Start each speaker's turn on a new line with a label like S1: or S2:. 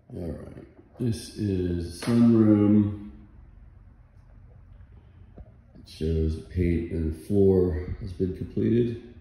S1: All right, this is SunRoom. It shows paint and floor has been completed.